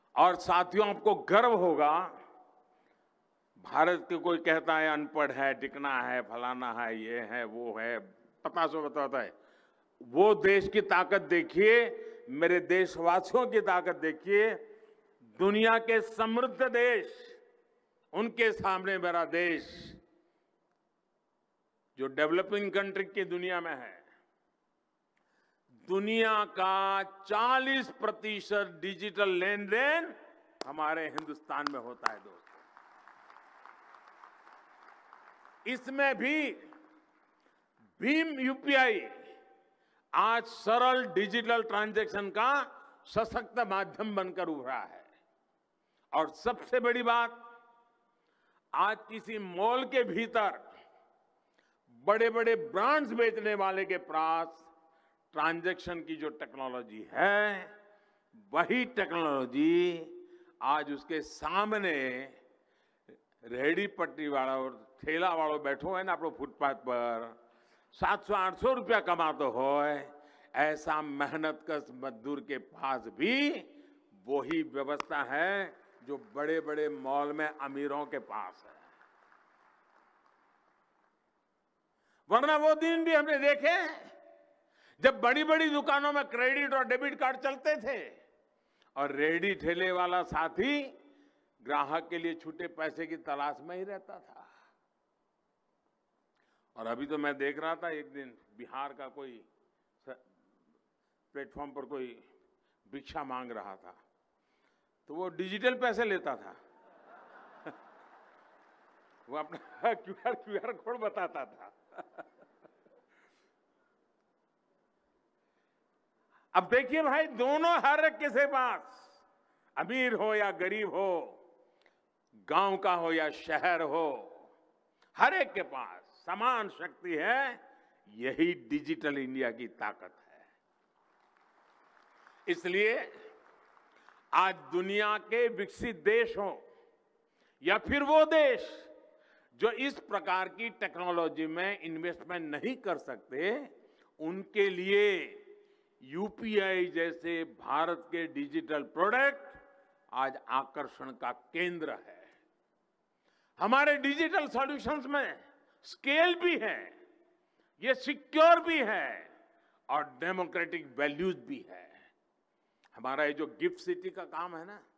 और साथियों, आपको गर्व होगा, भारत के कोई कहता है अनपढ़ है, टिकना है, फलाना है, ये है, वो है, पता सो बताता है। वो देश की ताकत देखिए, मेरे देशवासियों की ताकत देखिए। दुनिया के समृद्ध देश, उनके सामने मेरा देश, जो डेवलपिंग कंट्री की दुनिया में है, दुनिया का 40% डिजिटल लेन देन हमारे हिंदुस्तान में होता है दोस्तों। इसमें भी भीम यूपीआई आज सरल डिजिटल ट्रांजैक्शन का सशक्त माध्यम बनकर उभरा है। और सबसे बड़ी बात, आज किसी मॉल के भीतर बड़े बड़े ब्रांड्स बेचने वाले के पास ट्रांजैक्शन की जो टेक्नोलॉजी है, वही टेक्नोलॉजी आज उसके सामने रेहड़ी पटरी वाला और ठेला वालों बैठो है ना अपने फुटपाथ पर, 700-800 रुपया कमाते हो, ऐसा मेहनतकश मजदूर के पास भी वही व्यवस्था है जो बड़े बड़े मॉल में अमीरों के पास है। वरना वो दिन भी हमने देखे जब बड़ी बड़ी दुकानों में क्रेडिट और डेबिट कार्ड चलते थे और रेहड़ी ठेले वाला साथी ग्राहक के लिए छूटे पैसे की तलाश में ही रहता था। और अभी तो मैं देख रहा था, एक दिन बिहार का कोई प्लेटफॉर्म पर कोई भिक्षा मांग रहा था, तो वो डिजिटल पैसे लेता था। वो अपना क्यूआर कोड बताता था। अब देखिए भाई, दोनों हर एक के पास, अमीर हो या गरीब हो, गांव का हो या शहर हो, हर एक के पास समान शक्ति है। यही डिजिटल इंडिया की ताकत है। इसलिए आज दुनिया के विकसित देश हो या फिर वो देश जो इस प्रकार की टेक्नोलॉजी में इन्वेस्टमेंट नहीं कर सकते, उनके लिए यूपीआई जैसे भारत के डिजिटल प्रोडक्ट आज आकर्षण का केंद्र है। हमारे डिजिटल सॉल्यूशंस में स्केल भी है, ये सिक्योर भी है और डेमोक्रेटिक वैल्यूज भी है। हमारा ये जो गिफ्ट सिटी का काम है ना,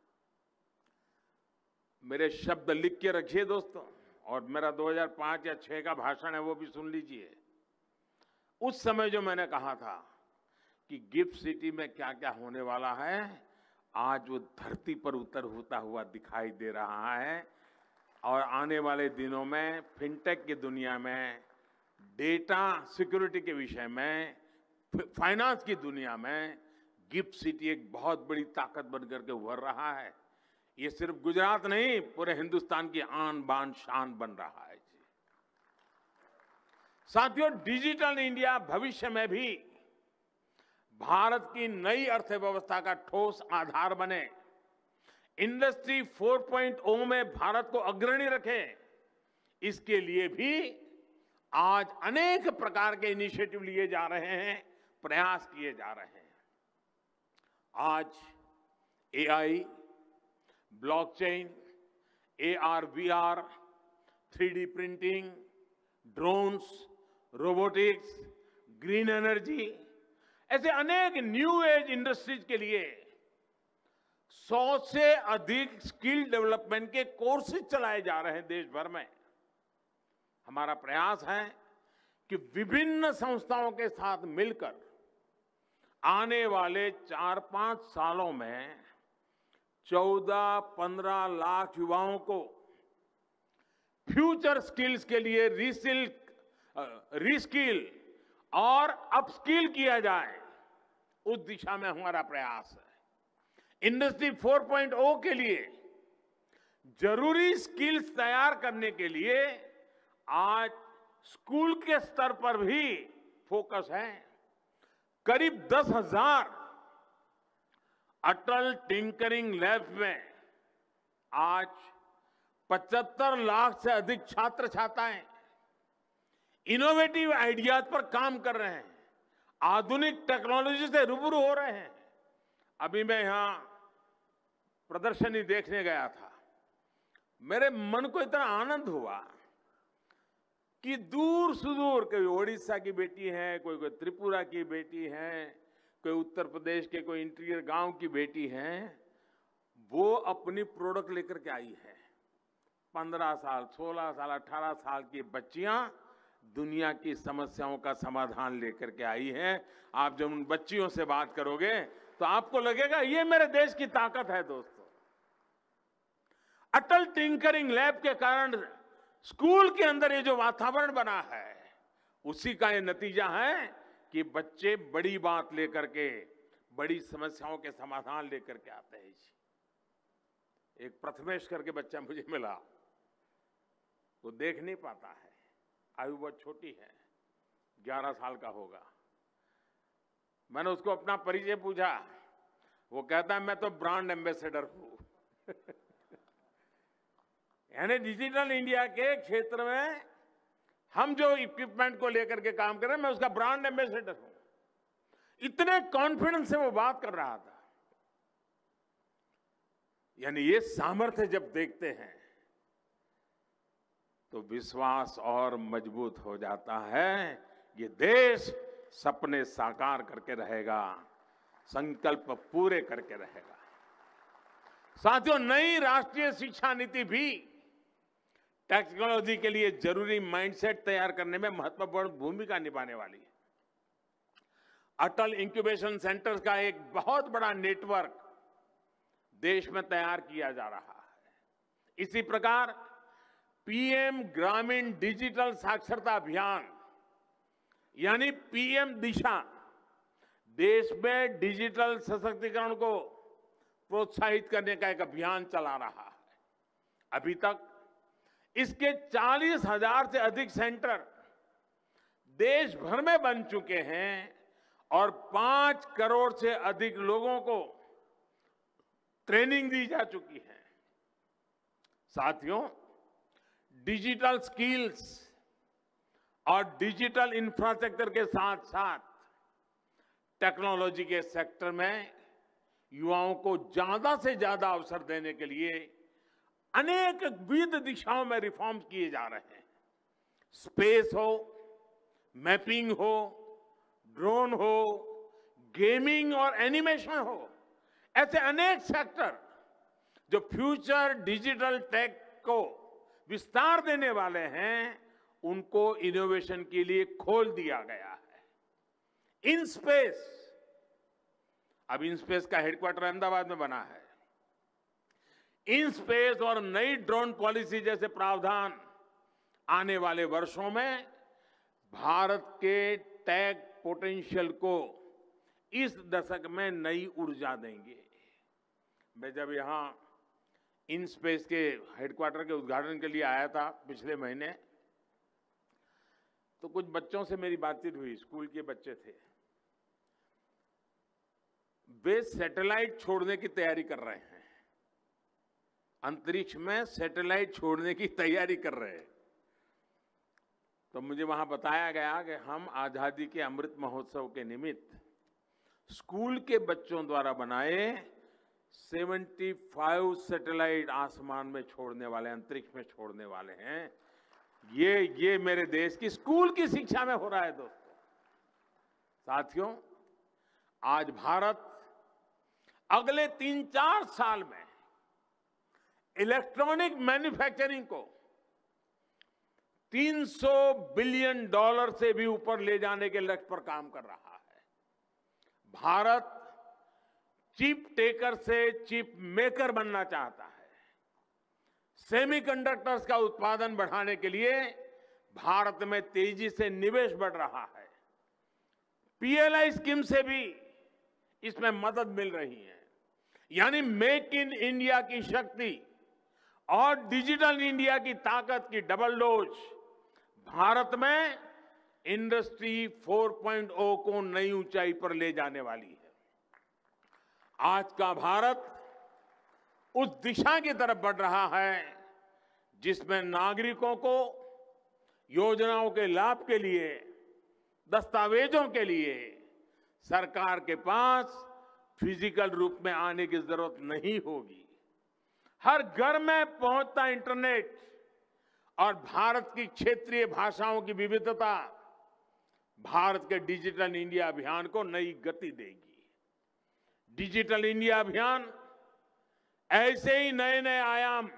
मेरे शब्द लिख के रखिए दोस्तों, और मेरा 2005 या 6 का भाषण है, वो भी सुन लीजिए। उस समय जो मैंने कहा था कि गिफ्ट सिटी में क्या क्या होने वाला है, आज वो धरती पर उतर होता हुआ दिखाई दे रहा है। और आने वाले दिनों में फिनटेक की दुनिया में, डेटा सिक्योरिटी के विषय में, फाइनेंस की दुनिया में गिफ्ट सिटी एक बहुत बड़ी ताकत बनकर के उभर रहा है। ये सिर्फ गुजरात नहीं, पूरे हिंदुस्तान की आन बान शान बन रहा है। साथियों, डिजिटल इंडिया भविष्य में भी भारत की नई अर्थव्यवस्था का ठोस आधार बने, इंडस्ट्री 4.0 में भारत को अग्रणी रखे, इसके लिए भी आज अनेक प्रकार के इनिशिएटिव लिए जा रहे हैं, प्रयास किए जा रहे हैं। आज AI, blockchain, AR, VR, 3D printing, drones, robotics, green energy, ऐसे अनेक न्यू एज इंडस्ट्रीज के लिए 100 से अधिक स्किल डेवलपमेंट के कोर्सेज चलाए जा रहे हैं देश भर में। हमारा प्रयास है कि विभिन्न संस्थाओं के साथ मिलकर आने वाले 4-5 सालों में 14-15 लाख युवाओं को फ्यूचर स्किल्स के लिए रीस्किल और अपस्किल किया जाए, उस दिशा में हमारा प्रयास है। इंडस्ट्री 4.0 के लिए जरूरी स्किल्स तैयार करने के लिए आज स्कूल के स्तर पर भी फोकस है। करीब 10,000 अटल टिंकरिंग लैब्स में आज 75 लाख से अधिक छात्र छात्राएं इनोवेटिव आइडियाज पर काम कर रहे हैं, आधुनिक टेक्नोलॉजी से रूबरू हो रहे हैं। अभी मैं यहां प्रदर्शनी देखने गया था, मेरे मन को इतना आनंद हुआ कि दूर सुदूर कोई ओडिशा की बेटी है, कोई त्रिपुरा की बेटी है, कोई उत्तर प्रदेश के कोई इंटीरियर गांव की बेटी है, वो अपनी प्रोडक्ट लेकर के आई है। 15 साल, 16 साल, 18 साल की बच्चियां दुनिया की समस्याओं का समाधान लेकर के आई हैं। आप जब उन बच्चियों से बात करोगे तो आपको लगेगा ये मेरे देश की ताकत है। दोस्तों, अटल टिंकरिंग लैब के कारण स्कूल के अंदर ये जो वातावरण बना है, उसी का ये नतीजा है कि बच्चे बड़ी बात लेकर के, बड़ी समस्याओं के समाधान लेकर के आते हैं। एक प्रथमेश करके बच्चा मुझे मिला, वो देख नहीं पाता है, आयु बहुत छोटी है, 11 साल का होगा। मैंने उसको अपना परिचय पूछा, वो कहता है मैं तो ब्रांड एम्बेसडर हूं। यानी डिजिटल इंडिया के क्षेत्र में हम जो इक्विपमेंट को लेकर के काम कर रहे हैं, मैं उसका ब्रांड एम्बेसडर हूं। इतने कॉन्फिडेंस से वो बात कर रहा था। यानी ये सामर्थ्य जब देखते हैं तो विश्वास और मजबूत हो जाता है। ये देश सपने साकार करके रहेगा, संकल्प पूरे करके रहेगा। साथियों, नई राष्ट्रीय शिक्षा नीति भी टेक्नोलॉजी के लिए जरूरी माइंडसेट तैयार करने में महत्वपूर्ण भूमिका निभाने वाली है। अटल इंक्यूबेशन सेंटर का एक बहुत बड़ा नेटवर्क देश में तैयार किया जा रहा है। इसी प्रकार पीएम ग्रामीण डिजिटल साक्षरता अभियान यानी पीएम दिशा देश में डिजिटल सशक्तिकरण को प्रोत्साहित करने का एक अभियान चला रहा है। अभी तक इसके 40,000 से अधिक सेंटर देश भर में बन चुके हैं और 5 करोड़ से अधिक लोगों को ट्रेनिंग दी जा चुकी है। साथियों, डिजिटल स्किल्स और डिजिटल इंफ्रास्ट्रक्चर के साथ साथ टेक्नोलॉजी के सेक्टर में युवाओं को ज्यादा से ज्यादा अवसर देने के लिए अनेक विविध दिशाओं में रिफॉर्म्स किए जा रहे हैं। स्पेस हो, मैपिंग हो, ड्रोन हो, गेमिंग और एनिमेशन हो, ऐसे अनेक सेक्टर जो फ्यूचर डिजिटल टेक को विस्तार देने वाले हैं, उनको इनोवेशन के लिए खोल दिया गया है। इनस्पेस, अब इनस्पेस का हेडक्वार्टर अहमदाबाद में बना है। इनस्पेस और नई ड्रोन पॉलिसी जैसे प्रावधान आने वाले वर्षों में भारत के टेक पोटेंशियल को इस दशक में नई ऊर्जा देंगे। मैं जब यहां इनस्पेस के हेडक्वार्टर के उद्घाटन के लिए आया था पिछले महीने, तो कुछ बच्चों से मेरी बातचीत हुई, स्कूल के बच्चे थे। वे सैटेलाइट छोड़ने की तैयारी कर रहे हैं, अंतरिक्ष में सैटेलाइट छोड़ने की तैयारी कर रहे हैं। तो मुझे वहां बताया गया कि हम आजादी के अमृत महोत्सव के निमित्त स्कूल के बच्चों द्वारा बनाए 75 सैटेलाइट आसमान में छोड़ने वाले, अंतरिक्ष में छोड़ने वाले हैं। ये मेरे देश की स्कूल की शिक्षा में हो रहा है। दोस्तों, साथियों, आज भारत अगले 3-4 साल में इलेक्ट्रॉनिक मैन्युफैक्चरिंग को $300 बिलियन से भी ऊपर ले जाने के लक्ष्य पर काम कर रहा है। भारत चिप टेकर से चिप मेकर बनना चाहता है। सेमीकंडक्टर्स का उत्पादन बढ़ाने के लिए भारत में तेजी से निवेश बढ़ रहा है। पीएलआई स्कीम से भी इसमें मदद मिल रही है। यानी मेक इन इंडिया की शक्ति और डिजिटल इंडिया की ताकत की डबल डोज भारत में इंडस्ट्री 4.0 को नई ऊंचाई पर ले जाने वाली है। आज का भारत उस दिशा की तरफ बढ़ रहा है जिसमें नागरिकों को योजनाओं के लाभ के लिए, दस्तावेजों के लिए सरकार के पास फिजिकल रूप में आने की जरूरत नहीं होगी। हर घर में पहुंचता इंटरनेट और भारत की क्षेत्रीय भाषाओं की विविधता भारत के डिजिटल इंडिया अभियान को नई गति देगी। डिजिटल इंडिया अभियान ऐसे ही नए नए आयाम